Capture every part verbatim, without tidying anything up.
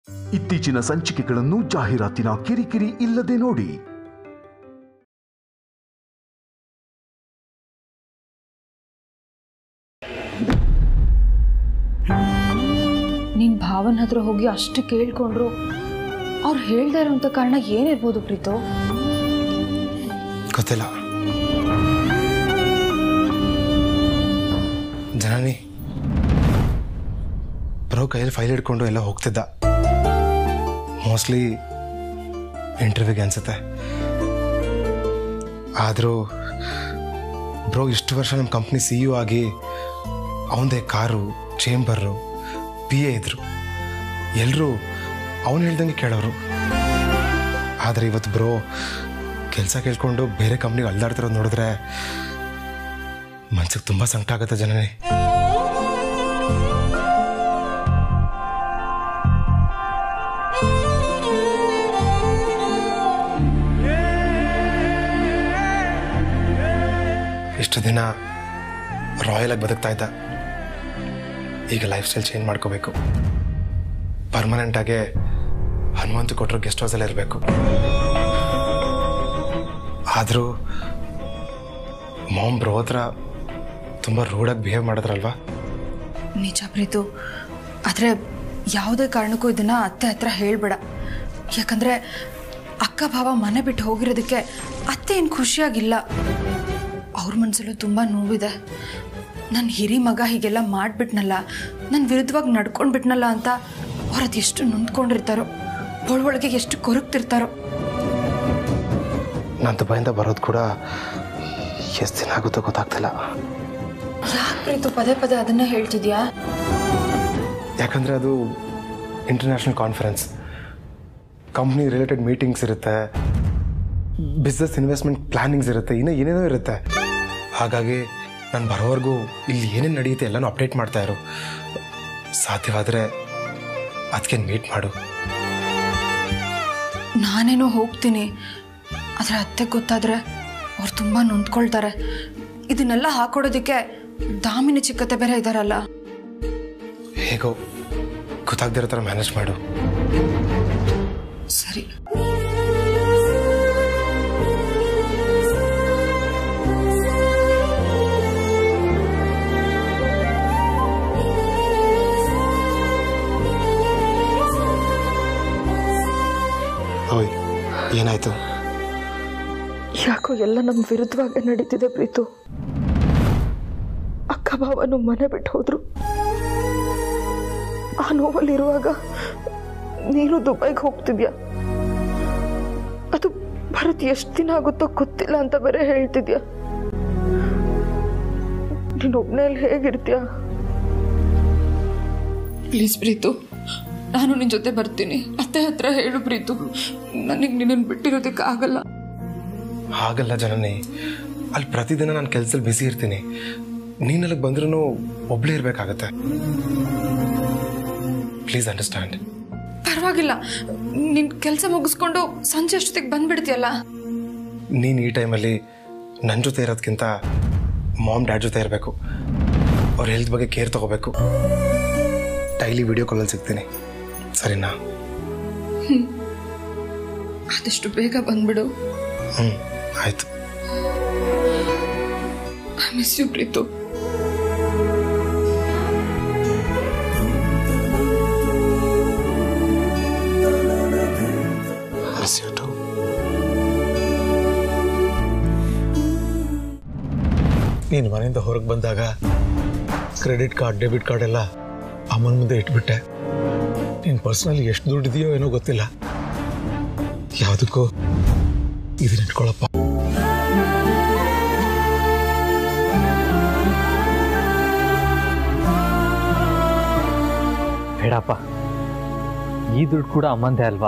ಇತ್ತೀಚಿನ ಸಂಚಿಕೆಗಳನ್ನು ಜಾಹೀರಾತಿನ ಕಿರಿಕಿರಿ ಇಲ್ಲದೆ ನೋಡಿ. ನಿನ್ ಭಾವನ ಹತ್ರ ಹೋಗಿ ಅಷ್ಟು ಕೇಳ್ಕೊಂಡ್ರು ಅವ್ರು ಹೇಳ್ದೇ ಇರೋಂಥ ಕಾರಣ ಏನಿರ್ಬೋದು ಪ್ರೀತು? ಗೊತ್ತಿಲ್ಲ ಜನನಿ. ಬ್ರೋ ಕೈಯಲ್ಲಿ ಫೈಲ್ ಹಿಡ್ಕೊಂಡು ಎಲ್ಲ ಹೋಗ್ತಿದ್ದ. ಮೋಸ್ಟ್ಲಿ ಇಂಟರ್ವ್ಯೂಗೆ ಅನ್ಸುತ್ತೆ. ಆದರೂ ಬ್ರೋ ಇಷ್ಟು ವರ್ಷ ನಮ್ಮ ಕಂಪ್ನಿ ಸಿ ಇ ಒ ಆಗಿ ಅವನದೇ ಕಾರು, ಚೇಂಬರು, ಪಿ ಎ ಇದ್ರು. ಎಲ್ಲರೂ ಅವನು ಹೇಳ್ದಂಗೆ ಕೇಳೋರು. ಆದರೆ ಇವತ್ತು ಬ್ರೋ ಕೆಲಸ ಕೇಳ್ಕೊಂಡು ಬೇರೆ ಕಂಪ್ನಿಗೆ ಅಲ್ದಾಡ್ತಿರೋದು ನೋಡಿದ್ರೆ ಮನ್ಸಿಗೆ ತುಂಬ ಸಂಕಟ ಆಗುತ್ತೆ ಜನನೇ. ಇಷ್ಟು ದಿನ ರಾಯಲ್ ಆಗಿ ಬದುಕ್ತಾ ಇದ್ದ. ಈಗ ಲೈಫ್ ಸ್ಟೈಲ್ ಚೇಂಜ್ ಮಾಡ್ಕೋಬೇಕು. ಪರ್ಮನೆಂಟ್ ಆಗಿ ಹನುಮಂತು ಕೊಟ್ಟರು ಗೆಸ್ಟ್ ಹೌಸಲ್ಲಿ ಇರಬೇಕು. ಆದರೂ ಮಾಮ್ ಬ್ರೋ ಹತ್ರ ತುಂಬ ರೂಡಾಗಿ ಬಿಹೇವ್ ಮಾಡಿದ್ರಲ್ವಾ? ನಿಜ ಪ್ರೀತು, ಆದರೆ ಯಾವುದೇ ಕಾರಣಕ್ಕೂ ಇದನ್ನ ಅತ್ತೆ ಹತ್ರ ಹೇಳ್ಬೇಡ. ಯಾಕಂದರೆ ಅಕ್ಕ ಭಾವ ಮನೆ ಬಿಟ್ಟು ಹೋಗಿರೋದಕ್ಕೆ ಅತ್ತೆ ಏನು ಖುಷಿಯಾಗಿಲ್ಲ. ಅವ್ರ ಮನಸ್ಸಲ್ಲೂ ತುಂಬ ನೋವಿದೆ. ನನ್ನ ಹಿರಿ ಮಗ ಹೀಗೆಲ್ಲ ಮಾಡಿಬಿಟ್ನಲ್ಲ, ನನ್ನ ವಿರುದ್ಧವಾಗಿ ನಡ್ಕೊಂಡ್ಬಿಟ್ನಲ್ಲ ಅಂತ ಅವ್ರದ್ದು ಎಷ್ಟು ನೊಂದ್ಕೊಂಡಿರ್ತಾರೋ, ಒಳೊಳಗೆ ಎಷ್ಟು ಕೊರಗ್ತಿರ್ತಾರೋ. ನನ್ನ ದುಬೈಯಿಂದ ಬರೋದು ಕೂಡ ಎಷ್ಟು ದಿನ ಆಗುತ್ತೋ ಗೊತ್ತಾಗ್ತಿಲ್ಲ. ಯಾಕೆ ಪ್ರೀತು ಪದೇ ಪದೇ ಅದನ್ನೇ ಹೇಳ್ತಿದ್ಯಾ? ಯಾಕಂದರೆ ಅದು international conference, company related meetings ಇರುತ್ತೆ, ಬಿಸ್ನೆಸ್ ಇನ್ವೆಸ್ಟ್ಮೆಂಟ್ ಪ್ಲಾನಿಂಗ್ಸ್ ಇರುತ್ತೆ, ಇನ್ನೂ ಏನೇನೋ ಇರುತ್ತೆ. ಹಾಗಾಗಿ ನಾನು ಬರೋವರೆಗೂ ಇಲ್ಲಿ ಏನೇನು ನಡೆಯುತ್ತೆ ಎಲ್ಲನೂ ಅಪ್ಡೇಟ್ ಮಾಡ್ತಾ ಇರು. ಸಾಧ್ಯವಾದರೆ ಅದಕ್ಕೆ ಮೀಟ್ ಮಾಡು. ನಾನೇನೋ ಹೋಗ್ತೀನಿ, ಆದರೆ ಅತ್ತೆ ಗೊತ್ತಾದರೆ ಅವ್ರು ತುಂಬ ನೊಂದ್ಕೊಳ್ತಾರೆ. ಇದನ್ನೆಲ್ಲ ಹಾಕೊಡೋದಕ್ಕೆ ದಾಮಿನಿ ಚಿಕ್ಕತ್ತೆ ಬೇರೆ ಇದ್ದಾರಲ್ಲ. ಹೇಗೋ ಗೊತ್ತಾಗ್ದಿರೋ ಥರ ಮ್ಯಾನೇಜ್ ಮಾಡು. ಸರಿ. ಓಯ್, ಏನಾಯ್ತು? ಯಾಕೋ ಎಲ್ಲ ನಮ್ಮ ವಿರುದ್ಧವಾಗಿ ನಡೀತಿದೆ ಪ್ರೀತು. ಅಕ್ಕ ಭಾವನು ಮನೆ ಬಿಟ್ಟು ಹೋದ್ರು. ಆ ನೋವಲ್ಲಿರುವಾಗ ನೀನು ದುಬೈಗೆ ಹೋಗ್ತಿದ್ಯಾ. ಅದು ಬರೋದು ಎಷ್ಟು ದಿನ ಆಗುತ್ತೋ ಗೊತ್ತಿಲ್ಲ ಅಂತ ಬೇರೆ ಹೇಳ್ತಿದ್ಯಾ. ನೀನೊಬ್ನಲ್ಲಿ ಹೇಗಿರ್ತೀಯ? ಪ್ಲೀಸ್ ಪ್ರೀತು, ನಾನು ನಿನ್ನ ಜೊತೆ ಬರ್ತೀನಿ. ಅತ್ತೆ ಹತ್ರ ಹೇಳು ಪ್ರೀತು, ನನಗೆ ನಿನ್ನನ್ನು ಬಿಟ್ಟಿರೋದಕ್ಕೆ ಆಗಲ್ಲ. ಹಾಗಲ್ಲ ಜನನಿ, ಅಲ್ಲಿ ಪ್ರತಿದಿನ ನಾನು ಕೆಲಸದಲ್ಲಿ ಬಿಸಿ ಇರ್ತೀನಿ. ನೀನಲ್ಲಿಗೆ ಬಂದ್ರೂ ಒಬ್ಳೇ ಇರಬೇಕಾಗತ್ತೆ. Please understand. ಪರವಾಗಿಲ್ಲ, ನಿನ್ನ ಕೆಲಸ ಮುಗಿಸ್ಕೊಂಡು ಸಂಜೆ ಅಷ್ಟೊತ್ತಿಗೆ ಬಂದ್ಬಿಡ್ತೀಯಲ್ಲ. ನೀನು ಈ ಟೈಮಲ್ಲಿ ನನ್ನ ಜೊತೆ ಇರೋದಕ್ಕಿಂತ ಮಾಮ್ ಡ್ಯಾಡ್ ಜೊತೆ ಇರಬೇಕು. ಅವ್ರ ಹೆಲ್ತ್ ಬಗ್ಗೆ ಕೇರ್ ತಗೋಬೇಕು. ಡೈಲಿ ವಿಡಿಯೋ ಕಾಲಲ್ಲಿ ಸಿಗ್ತೀನಿ, ಸರಿನಾ? ಆದಷ್ಟು ಬೇಗ ಬಂದ್ಬಿಡು. ಹ್ಞೂ ಆಯಿತು. I miss you Preethu. Miss you too. ನೀನು ಮನೆಯಿಂದ ಹೊರಗೆ ಬಂದಾಗ ಕ್ರೆಡಿಟ್ ಕಾರ್ಡ್, ಡೆಬಿಟ್ ಕಾರ್ಡ್ ಎಲ್ಲ ಅಮ್ಮನ ಮುಂದೆ ಇಟ್ಬಿಟ್ಟೆ. ನೀನು ಪರ್ಸ್ನಲಿ ಎಷ್ಟು ದುಡ್ಡಿದೆಯೋ ಏನೋ ಗೊತ್ತಿಲ್ಲ. ಯಾವುದಕ್ಕೂ ಇದನ್ನ ಇಟ್ಕೊಳ್ಳಪ್ಪ. ಬೇಡಪ್ಪ, ಈ ದುಡ್ಡು ಕೂಡ ಅಮ್ಮಂದೇ ಅಲ್ವಾ.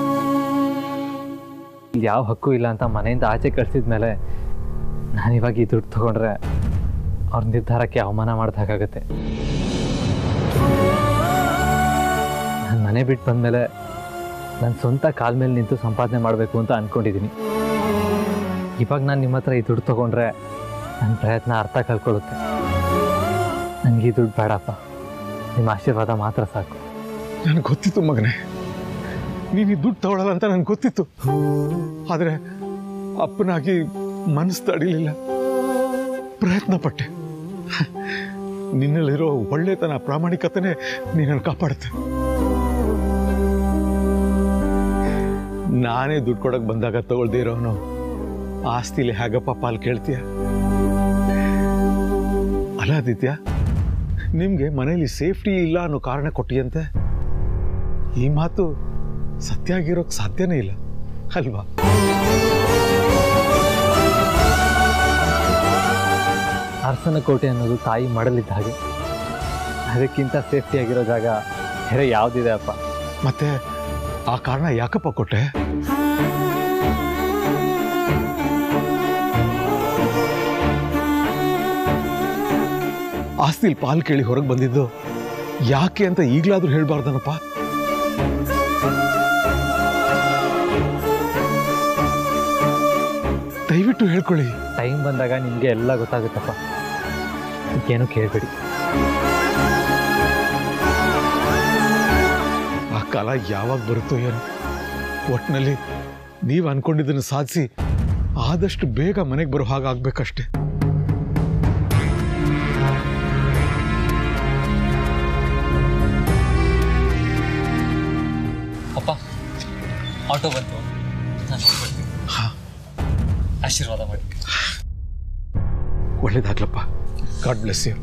ಇಲ್ಲಿ ಯಾವ ಹಕ್ಕು ಇಲ್ಲ ಅಂತ ಮನೆಯಿಂದ ಆಚೆ ಕಳಿಸಿದ್ಮೇಲೆ ನಾನಿವಾಗ ಈ ದುಡ್ಡು ತಗೊಂಡ್ರೆ ಅವ್ರ ನಿರ್ಧಾರಕ್ಕೆ ಅವಮಾನ ಮಾಡ್ದಾಗತ್ತೆ. ನಾನು ಮನೆ ಬಿಟ್ಟು ಬಂದಮೇಲೆ ನನ್ನ ಸ್ವಂತ ಕಾಲ ಮೇಲೆ ನಿಂತು ಸಂಪಾದನೆ ಮಾಡಬೇಕು ಅಂತ ಅಂದ್ಕೊಂಡಿದ್ದೀನಿ. ಇವಾಗ ನಾನು ನಿಮ್ಮ ಹತ್ರ ಈ ದುಡ್ಡು ತೊಗೊಂಡ್ರೆ ನನ್ನ ಪ್ರಯತ್ನ ಅರ್ಥ ಕಳ್ಕೊಳ್ಳುತ್ತೆ. ನನಗೆ ಈ ದುಡ್ಡು ಬೇಡಪ್ಪ, ನಿಮ್ಮ ಆಶೀರ್ವಾದ ಮಾತ್ರ ಸಾಕು. ನನಗೆ ಗೊತ್ತಿತ್ತು ಮಗನೇ, ನೀನು ಈ ದುಡ್ಡು ತಗೊಳ್ಳಲ್ಲ ಅಂತ ನನಗೆ ಗೊತ್ತಿತ್ತು. ಆದರೆ ಅಪ್ಪನಾಗಿ ಮನಸ್ಸು ತಡಿಲಿಲ್ಲ, ಪ್ರಯತ್ನ ಪಟ್ಟೆ. ನಿನ್ನಲ್ಲಿರೋ ಒಳ್ಳೆತನ, ಪ್ರಾಮಾಣಿಕತೆನೇ ನೀನನ್ನು ಕಾಪಾಡುತ್ತೆ. ನಾನೇ ದುಡ್ಡು ಕೊಡಕ್ಕೆ ಬಂದಾಗ ತಗೊಳ್ದೇ ಇರೋನು ಆಸ್ತಿಲಿ ಹೇಗಪ್ಪ ಪಾಲು ಕೇಳ್ತೀಯ? ಅಲ್ಲ ಆದಿತ್ಯ, ನಿಮ್ಗೆ ಮನೇಲಿ ಸೇಫ್ಟಿ ಇಲ್ಲ ಅನ್ನೋ ಕಾರಣ ಕೊಟ್ಟಿಯಂತೆ. ಈ ಮಾತು ಸತ್ಯ ಆಗಿರೋಕ್ ಸಾಧ್ಯನೇ ಇಲ್ಲ ಅಲ್ವಾ? ಅರಸನ ಕೋಟೆ ಅನ್ನೋದು ತಾಯಿ ಮಡಲಿದ್ದ ಹಾಗೆ. ಅದಕ್ಕಿಂತ ಸೇಫ್ಟಿ ಆಗಿರೋ ಜಾಗ ಬೇರೆ ಯಾವುದಿದೆ ಅಪ್ಪ? ಮತ್ತೆ ಆ ಕಾರಣ ಯಾಕಪ್ಪ ಕೊಟ್ಟೆ? ಆಸ್ತಿಲ್ ಪಾಲ್ ಕೇಳಿ ಹೊರಗೆ ಬಂದಿದ್ದು ಯಾಕೆ ಅಂತ ಈಗಲಾದ್ರೂ ಹೇಳ್ಬಾರ್ದನಪ್ಪ. ದಯವಿಟ್ಟು ಹೇಳ್ಕೊಳ್ಳಿ. ಟೈಮ್ ಬಂದಾಗ ನಿಮಗೆ ಎಲ್ಲ ಗೊತ್ತಾಗುತ್ತಪ್ಪ, ಏನು ಕೇಳಬೇಡಿ. ಆ ಕಾಲ ಯಾವಾಗ ಬರುತ್ತೋ ಏನೋ. ಒಟ್ಟಿನಲ್ಲಿ ನೀವು ಅನ್ಕೊಂಡಿದ್ದನ್ನು ಸಾಧಿಸಿ ಆದಷ್ಟು ಬೇಗ ಮನೆಗೆ ಬರೋ ಹಾಗಾಗ್ಬೇಕಷ್ಟೆ. ಅಪ್ಪ, ಆಟೋ ಬಂತು, ನಾನು ಹೋಗ್ಬಿಡ್ತೀನಿ. ಆಶೀರ್ವಾದ ಮಾಡಿ. ಒಳ್ಳೇದಾಗ್ಲಪ್ಪ. God bless you.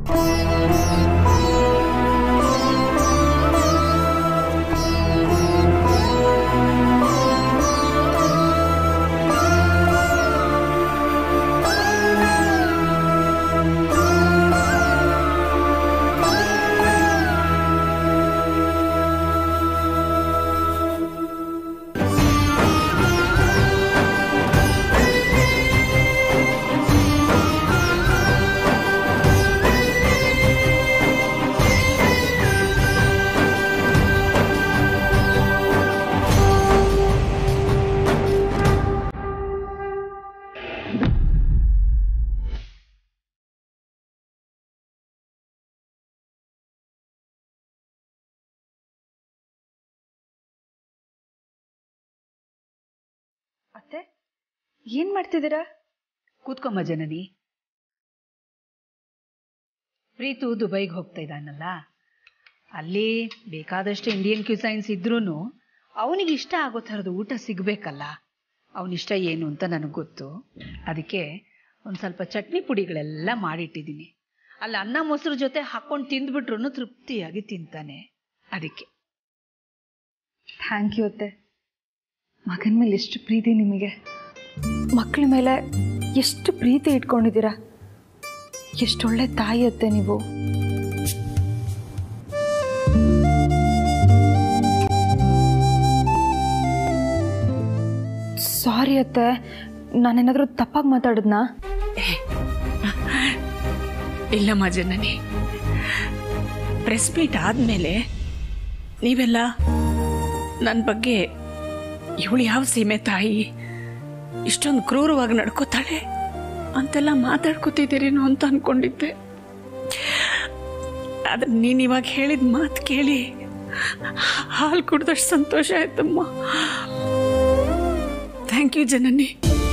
ಅತ್ತೆ, ಏನ್ ಮಾಡ್ತಿದ್ದೀರಾ? ಕೂತ್ಕೊಂಬ ಜನನಿ. ಪ್ರೀತು ದುಬೈಗೆ ಹೋಗ್ತಾ ಇದ್ದಾನಲ್ಲ, ಅಲ್ಲಿ ಬೇಕಾದಷ್ಟು ಇಂಡಿಯನ್ ಕ್ಯೂಸೈನ್ಸ್ ಇದ್ರೂ ಅವನಿಗೆ ಇಷ್ಟ ಆಗೋ ಥರದ ಊಟ ಸಿಗಬೇಕಲ್ಲ. ಅವನಿಷ್ಟ ಏನು ಅಂತ ನನಗೆ ಗೊತ್ತು. ಅದಕ್ಕೆ ಒಂದು ಸ್ವಲ್ಪ ಚಟ್ನಿ ಪುಡಿಗಳೆಲ್ಲ ಮಾಡಿಟ್ಟಿದ್ದೀನಿ. ಅಲ್ಲಿ ಅನ್ನ ಮೊಸರು ಜೊತೆ ಹಾಕ್ಕೊಂಡು ತಿಂದ್ಬಿಟ್ರು ತೃಪ್ತಿಯಾಗಿ ತಿಂತಾನೆ. ಅದಕ್ಕೆ ಥ್ಯಾಂಕ್ ಯು ಅತ್ತೆ. ಮಗನ ಮೇಲೆ ಎಷ್ಟು ಪ್ರೀತಿ ನಿಮಗೆ. ಮಕ್ಕಳ ಮೇಲೆ ಎಷ್ಟು ಪ್ರೀತಿ ಇಟ್ಕೊಂಡಿದ್ದೀರಾ. ಎಷ್ಟೊಳ್ಳೆ ತಾಯಿ ಅತ್ತೆ ನೀವು. ಸಾರಿ ಅತ್ತೆ, ನಾನೇನಾದರೂ ತಪ್ಪಾಗಿ ಮಾತಾಡಿದ್ನಾ? ಇಲ್ಲಮ್ಮ ಜನನಿ, ಪ್ರೆಸ್ ಮೀಟ್ ಆದಮೇಲೆ ನೀವೆಲ್ಲ ನನ್ನ ಬಗ್ಗೆ ಇವಳು ಯಾವ ಸೀಮೆ ತಾಯಿ ಇಷ್ಟೊಂದು ಕ್ರೂರವಾಗಿ ನಡ್ಕೋತಾಳೆ ಅಂತೆಲ್ಲ ಮಾತಾಡ್ಕೋತಿದ್ದೀರೇನೋ ಅಂತ ಅನ್ಕೊಂಡಿದ್ದೆ. ಆದ್ರೆ ನೀನು ಇವಾಗ ಹೇಳಿದ ಮಾತು ಕೇಳಿ ಹಾಲು ಕುಡ್ದಷ್ಟು ಸಂತೋಷ ಆಯ್ತಮ್ಮ. Thank you Janani.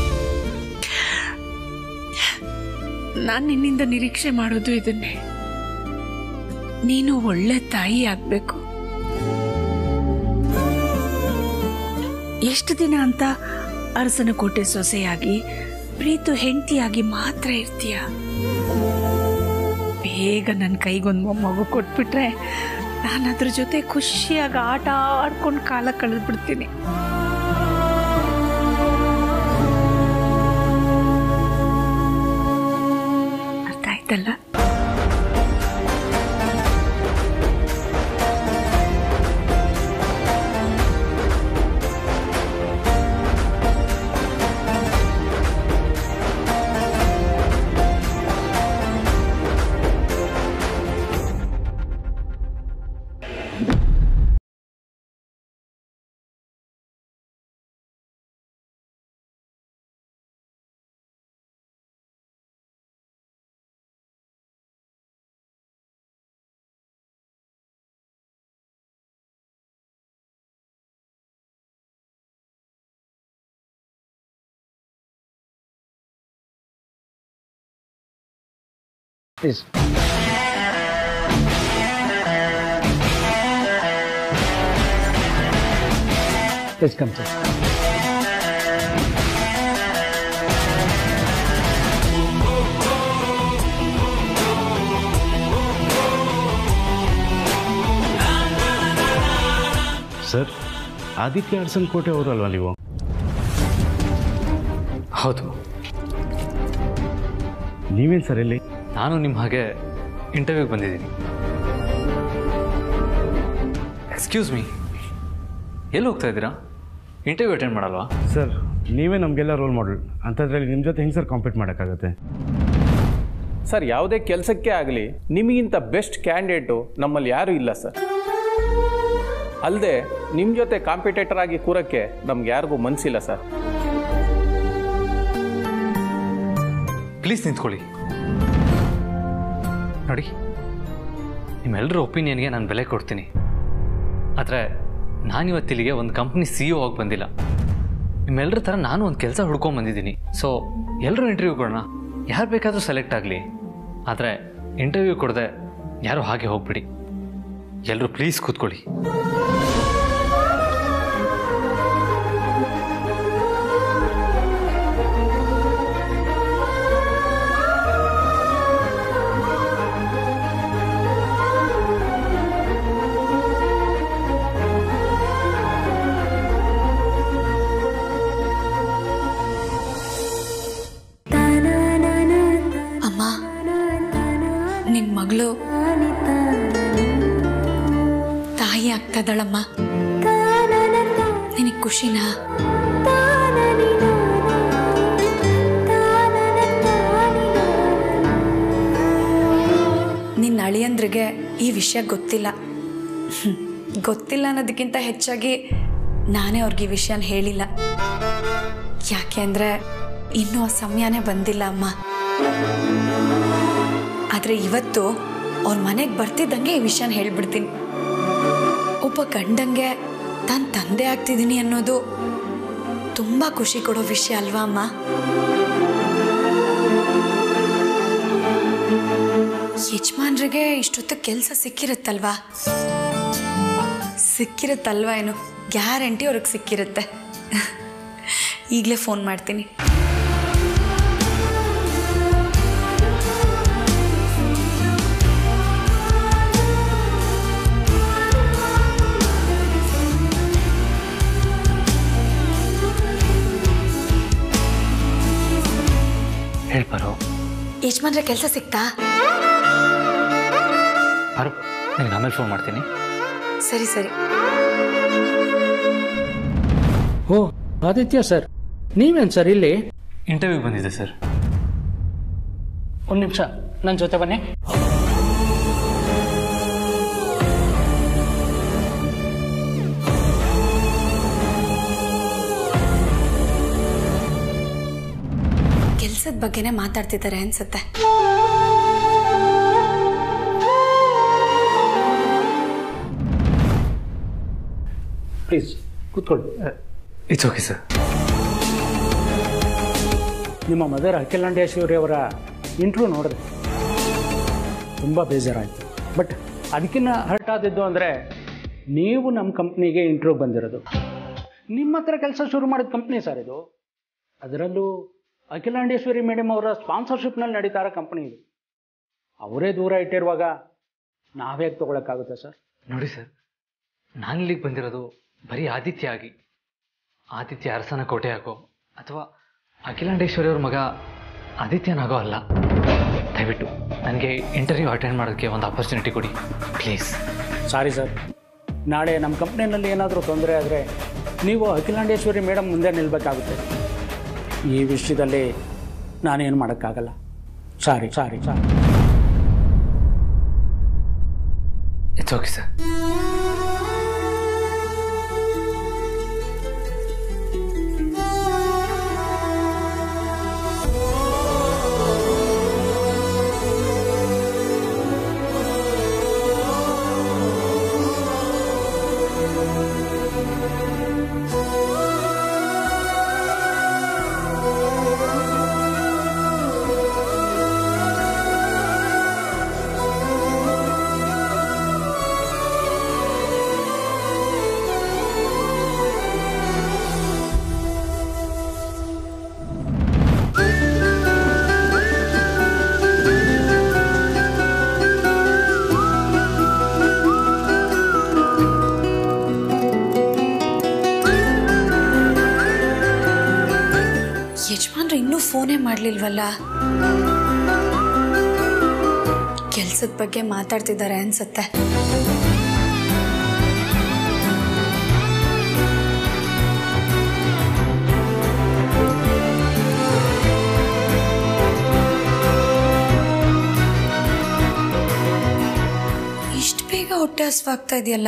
ನಾನು ನಿನ್ನಿಂದ ನಿರೀಕ್ಷೆ ಮಾಡೋದು ಇದನ್ನೇ, ನೀನು ಒಳ್ಳೆ ತಾಯಿ ಆಗ್ಬೇಕು. ಎಷ್ಟು ದಿನ ಅಂತ ಅರಸನ ಕೋಟೆ ಸೊಸೆಯಾಗಿ ಪ್ರೀತು ಹೆಂಡತಿಯಾಗಿ ಮಾತ್ರ ಇರ್ತೀಯ? ಬೇಗ ನನ್ನ ಕೈಗೊಂದು ಮೊಮ್ಮಗು ಕೊಟ್ಬಿಟ್ರೆ ನಾನು ಅದ್ರ ಜೊತೆ ಖುಷಿಯಾಗಿ ಆಟ ಆಡ್ಕೊಂಡು ಕಾಲ ಕಳೆದ್ಬಿಡ್ತೀನಿ. ಅರ್ಥ ಆಯ್ತಲ್ಲ? Please. Please come sir. Sir, Aditya ಅರ್ಸನ್ ಕೋಟೆ ಅವರು ಅಲ್ವಾ ನೀವು? ಹೌದು. ನೀವೇನು ಸರ್ ಇಲ್ಲಿ? ನಾನು ನಿಮ್ಮ ಹಾಗೆ ಇಂಟರ್ವ್ಯೂಗೆ ಬಂದಿದ್ದೀನಿ. ಎಕ್ಸ್ಕ್ಯೂಸ್ ಮೀ, ಎಲ್ಲಿ ಹೋಗ್ತಾ ಇದ್ದೀರಾ? ಇಂಟರ್ವ್ಯೂ ಅಟೆಂಡ್ ಮಾಡಲ್ವಾ? ಸರ್, ನೀವೇ ನಮಗೆಲ್ಲ ರೋಲ್ ಮಾಡಲ್ ಅಂಥದ್ರಲ್ಲಿ ನಿಮ್ಮ ಜೊತೆ ಹೆಂಗೆ ಸರ್ ಕಾಂಪೀಟ್ ಮಾಡೋಕ್ಕಾಗತ್ತೆ? ಸರ್, ಯಾವುದೇ ಕೆಲಸಕ್ಕೆ ಆಗಲಿ ನಿಮಗಿಂತ ಬೆಸ್ಟ್ ಕ್ಯಾಂಡಿಡೇಟು ನಮ್ಮಲ್ಲಿ ಯಾರೂ ಇಲ್ಲ ಸರ್. ಅಲ್ಲದೆ ನಿಮ್ಮ ಜೊತೆ ಕಾಂಪಿಟೇಟರ್ ಆಗಿ ಕೂರಕ್ಕೆ ನಮ್ಗೆ ಯಾರಿಗೂ ಮನಸ್ಸಿಲ್ಲ ಸರ್. ಪ್ಲೀಸ್ ನಿಂತ್ಕೊಳ್ಳಿ. ನೋಡಿ, ನಿಮ್ಮೆಲ್ಲರ ಒಪಿನಿಯನ್ಗೆ ನಾನು ಬೆಲೆ ಕೊಡ್ತೀನಿ. ಆದರೆ ನಾನಿವತ್ತಿಲ್ಲಿಗೆ ಒಂದು ಕಂಪ್ನಿ ಸಿ ಇ ಒ ಆಗಿ ಬಂದಿಲ್ಲ. ನಿಮ್ಮೆಲ್ಲರ ಥರ ನಾನು ಒಂದು ಕೆಲಸ ಹುಡ್ಕೊಂಡು ಬಂದಿದ್ದೀನಿ. ಸೊ ಎಲ್ಲರೂ ಇಂಟರ್ವ್ಯೂ ಕೊಡೋಣ, ಯಾರು ಬೇಕಾದರೂ ಸೆಲೆಕ್ಟ್ ಆಗಲಿ. ಆದರೆ ಇಂಟರ್ವ್ಯೂ ಕೊಡದೆ ಯಾರೂ ಹಾಗೆ ಹೋಗ್ಬಿಡಿ. ಎಲ್ಲರೂ ಪ್ಲೀಸ್ ಕೂತ್ಕೊಳ್ಳಿ. ನಿನ್ ಮಗಳು ತಾಯಿ ಆಗ್ತದಳಮ್ಮ. ನಿನಗೆ ಖುಷಿನಾ? ನಿನ್ನ ಅಳಿಯಂದ್ರಿಗೆ ಈ ವಿಷಯ ಗೊತ್ತಿಲ್ಲ. ಗೊತ್ತಿಲ್ಲ ಅನ್ನೋದಕ್ಕಿಂತ ಹೆಚ್ಚಾಗಿ ನಾನೇ ಅವ್ರಿಗೆ ಈ ವಿಷಯನ ಹೇಳಿಲ್ಲ. ಯಾಕೆ ಅಂದರೆ ಇನ್ನೂ ಆ ಸಮಯನೇ ಬಂದಿಲ್ಲ ಅಮ್ಮ. ಆದರೆ ಇವತ್ತು ಅವ್ರ ಮನೆಗೆ ಬರ್ತಿದ್ದಂಗೆ ಈ ವಿಷಯನ ಹೇಳ್ಬಿಡ್ತೀನಿ. ಒಬ್ಬ ಗಂಡಂಗೆ ತಾನು ತಂದೆ ಆಗ್ತಿದ್ದೀನಿ ಅನ್ನೋದು ತುಂಬ ಖುಷಿ ಕೊಡೋ ವಿಷಯ ಅಲ್ವಾ ಅಮ್ಮ? ಯಜಮಾನ್ರಿಗೆ ಇಷ್ಟೊತ್ತು ಕೆಲಸ ಸಿಕ್ಕಿರುತ್ತಲ್ವಾ? ಸಿಕ್ಕಿರುತ್ತಲ್ವಾ ಏನು? ಗ್ಯಾರಂಟಿ ಅವ್ರಿಗೆ ಸಿಕ್ಕಿರುತ್ತೆ. ಈಗಲೇ ಫೋನ್ ಮಾಡ್ತೀನಿ. ಹೇಳ್ಬಾರೋ? ಯಜಮಾನ್ರೆ ಕೆಲಸ ಸಿಕ್ತಾ? ಬರೋ, ನಿನಗೆ ಆಮೇಲೆ ಫೋನ್ ಮಾಡ್ತೀನಿ. ಸರಿ ಸರಿ. ಓ ಆದಿತ್ಯ ಸರ್, ನೀವೇನು ಸರ್ ಇಲ್ಲಿ? ಇಂಟರ್ವ್ಯೂ ಬಂದಿದೆ ಸರ್. ಒಂದು ನಿಮಿಷ ನನ್ನ ಜೊತೆ ಬನ್ನಿ. ಕೆಲಸದ ಬಗ್ಗೆನೇ ಮಾತಾಡ್ತಿದ್ದಾರೆ ಅನ್ಸುತ್ತೆ. ಪ್ಲೀಸ್ ಕೂತ್ಕೊಳ್ಳಿ. It's okay sir. ನಿಮ್ಮ ಮದರ್ ಅಖಿಲಾಂಡೇಶ್ವರಿ ಅವರ ಇಂಟ್ರ್ಯೂ ನೋಡಿದೆ, ತುಂಬ ಬೇಜಾರಾಯಿತು. ಬಟ್ ಅದಕ್ಕಿಂತ ಹರ್ಟ್ ಆದಿದ್ದು ಅಂದರೆ ನೀವು ನಮ್ಮ ಕಂಪ್ನಿಗೆ ಇಂಟ್ರ್ಯೂ ಬಂದಿರೋದು. ನಿಮ್ಮ ಹತ್ರ ಕೆಲಸ ಶುರು ಮಾಡಿದ ಕಂಪ್ನಿ ಸರ್ ಇದು. ಅದರಲ್ಲೂ ಅಖಿಲಾಂಡೇಶ್ವರಿ ಮೇಡಮ್ ಅವರ ಸ್ಪಾನ್ಸರ್ಶಿಪ್ನಲ್ಲಿ ನಡೀತಾ ಇರೋ ಕಂಪ್ನಿ ಇದು. ಅವರೇ ದೂರ ಇಟ್ಟಿರುವಾಗ ನಾವೇಗೆ ತೊಗೊಳಕ್ಕಾಗುತ್ತೆ ಸರ್? ನೋಡಿ ಸರ್, ನಾನಿಲ್ಲಿಗೆ ಬಂದಿರೋದು ಬರೀ ಆದಿತ್ಯ ಆಗಿ, ಆದಿತ್ಯ ಅರಸನ ಕೋಟೆ ಆಗೋ ಅಥವಾ ಅಖಿಲಾಂಡೇಶ್ವರಿ ಅವ್ರ ಮಗ ಆದಿತ್ಯನಾಗೋ ಅಲ್ಲ. ದಯವಿಟ್ಟು ನನಗೆ ಇಂಟರ್ವ್ಯೂ ಅಟೆಂಡ್ ಮಾಡೋದಕ್ಕೆ ಒಂದು ಆಪರ್ಚುನಿಟಿ ಕೊಡಿ ಪ್ಲೀಸ್. ಸಾರಿ ಸರ್, ನಾಳೆ ನಮ್ಮ ಕಂಪ್ನಿನಲ್ಲಿ ಏನಾದರೂ ತೊಂದರೆ ಆದರೆ ನೀವು ಅಖಿಲಾಂಡೇಶ್ವರಿ ಮೇಡಮ್ ಮುಂದೆ ನಿಲ್ಲಬೇಕಾಗುತ್ತೆ. ಈ ವಿಷಯದಲ್ಲಿ ನಾನೇನು ಮಾಡೋಕ್ಕಾಗಲ್ಲ. Sorry sorry sorry. It's okay sir. ಯಜಮಾನ್ರು ಇನ್ನೂ ಫೋನೇ ಮಾಡಲಿಲ್ವಲ್ಲ. ಕೆಲ್ಸದ ಬಗ್ಗೆ ಮಾತಾಡ್ತಿದ್ದಾರೆ ಅನ್ಸುತ್ತೆ. ಇಷ್ಟು ಬೇಗ ಹೊಟ್ಟೆ ಹಸ್ವಾಗ್ತಾ ಇದೆಯಲ್ಲ.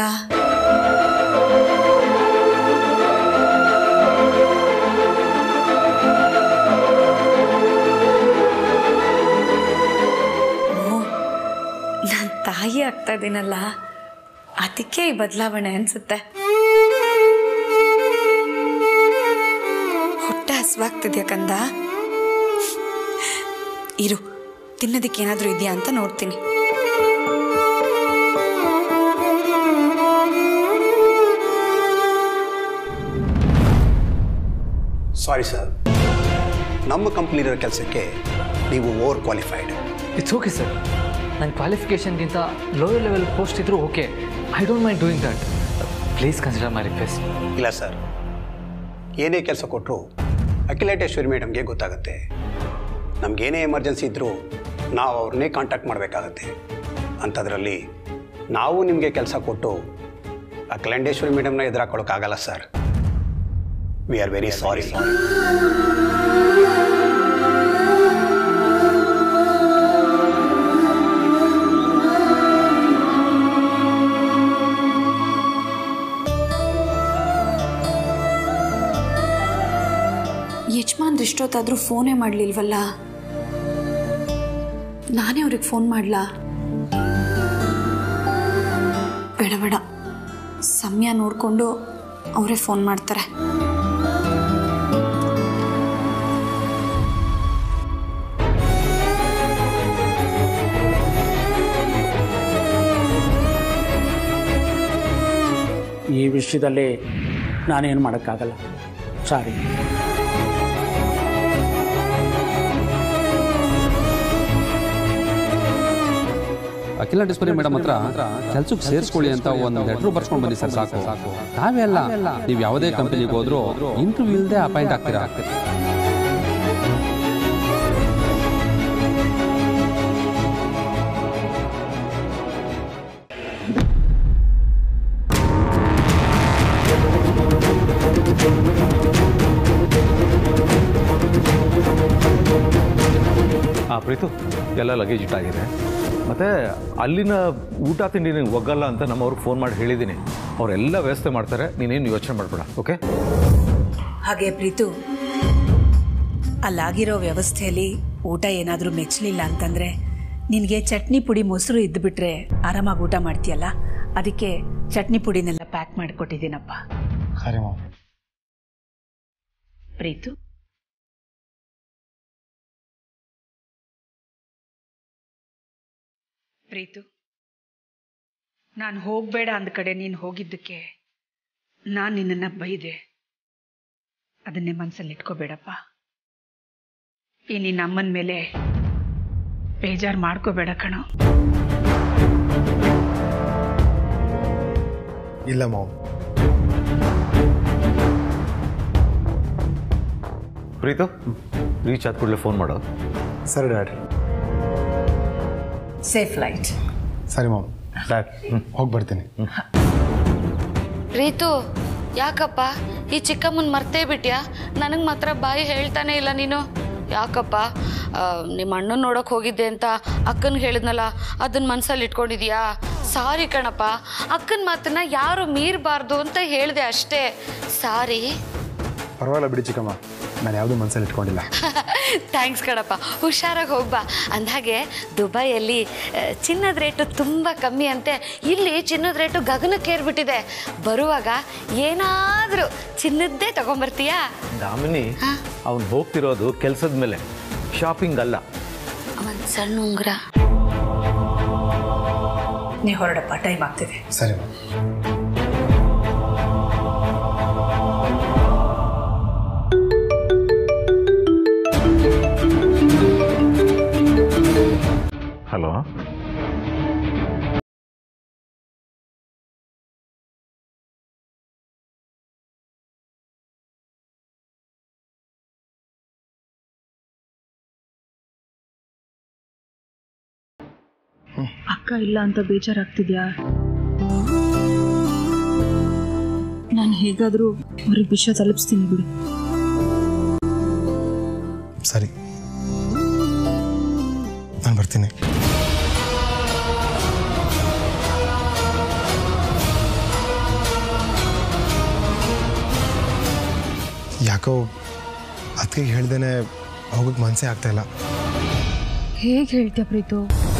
ನಾನು ತಾಯಿ ಆಗ್ತಾ ಇದ್ದೀನಲ್ಲ, ಅದಕ್ಕೆ ಈ ಬದಲಾವಣೆ ಅನ್ಸುತ್ತೆ. ಹೊಟ್ಟೆ ಹಸ್ವಾಗ್ತಿದ್ಯಾ ಕಂದ? ಇರು, ತಿನ್ನೋದಕ್ಕೆ ಏನಾದರೂ ಇದೆಯಾ ಅಂತ ನೋಡ್ತೀನಿ. ಸಾರಿ ಸರ್, ನಮ್ಮ ಕಂಪ್ನಿಲಿರೋ ಕೆಲಸಕ್ಕೆ ನೀವು overqualified. It's okay sir, ನನ್ನ ಕ್ವಾಲಿಫಿಕೇಷನ್ಗಿಂತ ಲೋಯರ್ ಲೆವೆಲ್ ಪೋಸ್ಟ್ ಇದ್ರೂ okay. I don't mind doing that. Please consider my request. ಇಲ್ಲ ಸರ್, ಏನೇ ಕೆಲಸ ಕೊಟ್ಟರು ಅಖಿಲೇಟೇಶ್ವರಿ ಮೇಡಮ್ಗೆ ಗೊತ್ತಾಗುತ್ತೆ. ನಮಗೇನೇ ಎಮರ್ಜೆನ್ಸಿ ಇದ್ದರೂ ನಾವು ಅವ್ರನ್ನೇ ಕಾಂಟ್ಯಾಕ್ಟ್ ಮಾಡಬೇಕಾಗತ್ತೆ. ಅಂಥದ್ರಲ್ಲಿ ನಾವು ನಿಮಗೆ ಕೆಲಸ ಕೊಟ್ಟು ಅಖಿಲೇಟೇಶ್ವರಿ ಮೇಡಮ್ನ ಎದುರಾಕೊಳ್ಳೋಕ್ಕಾಗಲ್ಲ sir. We are very sorry. ಯಜಮಾನ್ ಇಷ್ಟೊತ್ತಾದರೂ ಫೋನೇ ಮಾಡಲಿಲ್ವಲ್ಲ. ನಾನೇ ಅವ್ರಿಗೆ ಫೋನ್ ಮಾಡಲಾ? ಬೇಡ ಬೇಡ, ಸಮಯ ನೋಡಿಕೊಂಡು ಅವರೇ ಫೋನ್ ಮಾಡ್ತಾರೆ. ಈ ವಿಷಯದಲ್ಲಿ ನಾನೇನು ಮಾಡೋಕ್ಕಾಗಲ್ಲ, ಸಾರಿ. ಅಖಿಲೇಟೇಶ್ವರಿ ಮೇಡಮ್ ಹತ್ರ ಕೆಲ್ಸಕ್ಕೆ ಸೇರಿಸ್ಕೊಳ್ಳಿ ಅಂತ ಒಂದು ಲೆಟ್ರು ಬರ್ಸ್ಕೊಂಡು ಬನ್ನಿ ಸರ್, ಸಾಕು. ನಾವೆಲ್ಲ ನೀವು ಯಾವುದೇ ಕಂಪನಿಗೆ ಹೋದ್ರೂ ಇಂಟರ್ವ್ಯೂ ಇಲ್ಲದೆ ಅಪಾಯಿಂಟ್ ಆಗ್ತೀರಾ. ಹಾಂ ಪ್ರೀತು, ಎಲ್ಲ ಲಗೇಜ್ ಇಟ್ಟಾಗಿದೆ. ಮತ್ತು ಅಲ್ಲಿನ ಊಟ ತಿಂಡಿ ನೀನು ಒಗ್ಗಲ್ಲ ಅಂತ ನಮ್ಮವ್ರಿಗೆ ಫೋನ್ ಮಾಡಿ ಹೇಳಿದ್ದೀನಿ. ಅವರೆಲ್ಲ ವ್ಯವಸ್ಥೆ ಮಾಡ್ತಾರೆ, ನೀನೇನು ಯೋಚನೆ ಮಾಡಬೇಡ. ಓಕೆ? ಹಾಗೆ ಪ್ರೀತು, ಅಲ್ಲಾಗಿರೋ ವ್ಯವಸ್ಥೆಯಲ್ಲಿ ಊಟ ಏನಾದರೂ ಮೆಚ್ಚಲಿಲ್ಲ ಅಂತಂದರೆ ನಿನಗೆ ಚಟ್ನಿ ಪುಡಿ ಮೊಸರು ಇದ್ದುಬಿಟ್ರೆ ಆರಾಮಾಗಿ ಊಟ ಮಾಡ್ತೀಯಲ್ಲ, ಅದಕ್ಕೆ ಚಟ್ನಿ ಪುಡಿನೆಲ್ಲ ಪ್ಯಾಕ್ ಮಾಡಿಕೊಟ್ಟಿದ್ದೀನಪ್ಪ. ಸರಿ ಮಾವ. ಪ್ರೀತು, ಪ್ರೀತು, ನಾನು ಹೋಗಬೇಡ ಅಂದ ಕಡೆ ನೀನು ಹೋಗಿದ್ದಕ್ಕೆ ನಾನು ನಿನ್ನನ್ನು ಬೈದೆ. ಅದನ್ನೇ ಮನಸ್ಸಲ್ಲಿ ಇಟ್ಕೋಬೇಡಪ್ಪ. ಈ ನಿನ್ನ ಅಮ್ಮನ ಮೇಲೆ ಬೇಜಾರು ಮಾಡ್ಕೋಬೇಡ ಕಣೋ. ಇಲ್ಲ ಮಾವ. ಪ್ರೀತು, ರೀಚ್ ಆದ ಕೂಡಲೇ ಫೋನ್ ಮಾಡೋದು. ಸರಿ ಡ್ಯಾಡ್. Safe flight. ಸರಿ ಮಾವ. ಡ್ಯಾಡ್, ಹೋಗಿ ಬರ್ತೀನಿ. ರೀತು, ಯಾಕಪ್ಪ ಈ ಚಿಕ್ಕಮ್ಮನ ಮರ್ತೇ ಬಿಟ್ಯಾ? ನನಗೆ ಮಾತ್ರ ಬಾಯಿ ಹೇಳ್ತಾನೆ ಇಲ್ಲ ನೀನು. ಯಾಕಪ್ಪ? ನಿಮ್ಮ ಅಣ್ಣನ ನೋಡೋಕೆ ಹೋಗಿದ್ದೆ ಅಂತ ಅಕ್ಕನಿಗೆ ಹೇಳಿದ್ನಲ್ಲ, ಅದನ್ನ ಮನಸ್ಸಲ್ಲಿ ಇಟ್ಕೊಂಡಿದ್ಯಾ? ಸಾರಿ ಕಣಪ್ಪ, ಅಕ್ಕನ ಮಾತನ್ನ ಯಾರು ಮೀರಬಾರ್ದು ಅಂತ ಹೇಳಿದೆ ಅಷ್ಟೇ. ಸಾರಿ. ಪರವಾಗಿಲ್ಲ ಬಿಡಿ ಚಿಕ್ಕಮ್ಮ, ನಾನು ಯಾವುದೂ ಮನಸ್ಸಲ್ಲಿ ಇಟ್ಕೊಂಡಿಲ್ಲ. ಥ್ಯಾಂಕ್ಸ್ ಕಣಪ್ಪ, ಹುಷಾರಾಗಿ ಹೋಗ್ಬಾ. ಅಂದಾಗೆ ದುಬೈಯಲ್ಲಿ ಚಿನ್ನದ ರೇಟು ತುಂಬ ಕಮ್ಮಿ ಅಂತೆ. ಇಲ್ಲಿ ಚಿನ್ನದ ರೇಟು ಗಗನಕ್ಕೇರ್ಬಿಟ್ಟಿದೆ. ಬರುವಾಗ ಏನಾದರೂ ಚಿನ್ನದ್ದೇ ತಗೊಂಬರ್ತೀಯಾ? ದಾಮಿನಿ, ಅವ್ನು ಹೋಗ್ತಿರೋದು ಕೆಲಸದ ಮೇಲೆ, ಶಾಪಿಂಗ್ ಅಲ್ಲ. ಒಂದು ಸಣ್ಣ ಉಂಗುರ. ನೀವು ಹೊರಡಪ್ಪ, ಟೈಮ್ ಆಗ್ತಿದೆ. ಸರಿ. ಹಲೋ. ಅಕ್ಕ ಇಲ್ಲ ಅಂತ ಬೇಜಾರಾಗ್ತಿದ್ಯಾ? ನಾನು ಹೇಗಾದರೂ ಅವ್ರಿಗೆ ವಿಷಯ ತಲುಪಿಸ್ತೀನಿ ಬಿಡಿ. ಸರಿ, ನಾನು ಬರ್ತೀನಿ. ಯಾಕೋ ಅದಕ್ಕೆ ಹೇಳ್ದೇನೆ ಹೋಗೋಕ್ಕೆ ಮನಸ್ಸೇ ಆಗ್ತಾಯಿಲ್ಲ. ಹೇಗೆ ಹೇಳ್ತೀಯ ಪ್ರೀತು?